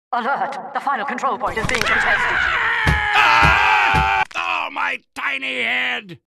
Alert! The final control point is being contested. Ah! Oh, my tiny head!